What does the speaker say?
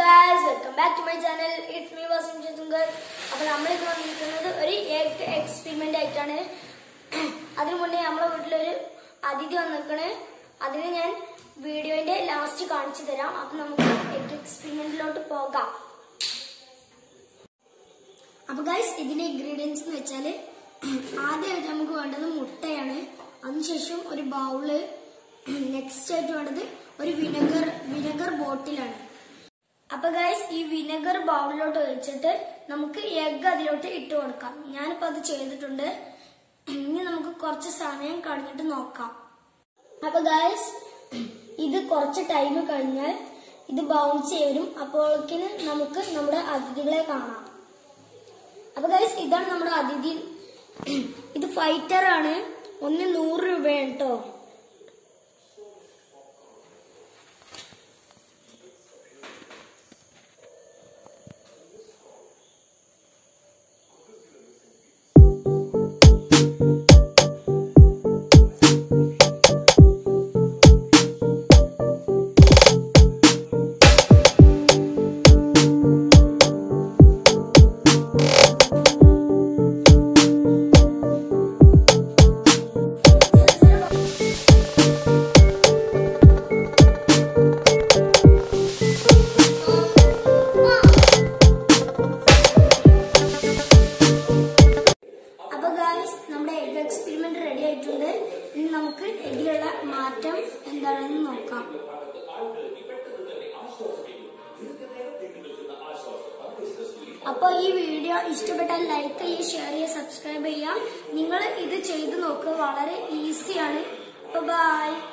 guys, welcome back to my channel. It's me Wasim Chatungar. അപ്പോൾ നമ്മൾ ഇന്ന് വന്നിരിക്കുന്നത് ഒരു എഗ് എക്സ്പെരിമെന്റ് ആയിട്ടാണ്. അതിനു മുന്നേ നമ്മുടെ വീട്ടിലൊരു അതിഥി വന്നിരിക്കണേ. അതിനെ ഞാൻ വീഡിയോയുടെ ലാസ്റ്റ് കാണിച്ചു തരാം. അപ്പോൾ നമുക്ക് എഗ് എക്സ്പെരിമെന്റിലോട്ട് പോകാം. അപ്പോൾ ഗൈസ്, ഇതിന്റെ ഇൻഗ്രീഡിയൻസ് എന്ന് വെച്ചാൽ ആദ്യമായിട്ട് നമുക്ക് വേണ്ടത് മുട്ടയാണ്. അതിനുശേഷം ഒരു ബൗള്, നെക്സ്റ്റ് ആയിട്ട് വേണ്ടത് ഒരു വിനെഗർ ബോട്ടിലാണ്. അപ്പൊ ഗൈസ്, ഈ വിനെഗർ ബൗളിലോട്ട് ഒഴിച്ചിട്ട് നമുക്ക് എഗ് അതിലോട്ട് ഇട്ട് കൊടുക്കാം. ഞാനിപ്പോ അത് ചെയ്തിട്ടുണ്ട്. ഇനി നമുക്ക് കുറച്ച് സമയം കഴിഞ്ഞിട്ട് നോക്കാം. അപ്പൊ ഗൈസ്, ഇത് കുറച്ച് ടൈം കഴിഞ്ഞാൽ ഇത് ബൗൺസ് ചെയ്യും. അപ്പോഴേക്കിന് നമുക്ക് നമ്മുടെ അതിഥികളെ കാണാം. അപ്പൊ ഗൈസ്, ഇതാണ് നമ്മുടെ അതിഥി. ഇത് ഫൈറ്റർ ആണ്. ഒന്ന് 100 രൂപയാണ് കേട്ടോ. നമ്മുടെ എഗ് എക്സ്പെരിമെന്റ് റെഡി ആയിട്ടുണ്ട്. ഇനി നമുക്ക് എഗ്ഗിലുള്ള മാറ്റം എന്താണെന്ന് നോക്കാം. അപ്പോൾ ഈ വീഡിയോ ഇഷ്ടപ്പെട്ടാൽ ലൈക്ക് ചെയ്യുക, ഷെയർ ചെയ്യുക, സബ്സ്ക്രൈബ് ചെയ്യുക. നിങ്ങൾ ഇത് ചെയ്ത് നോക്കുക. വളരെ ഈസിയാണ്. ബൈ.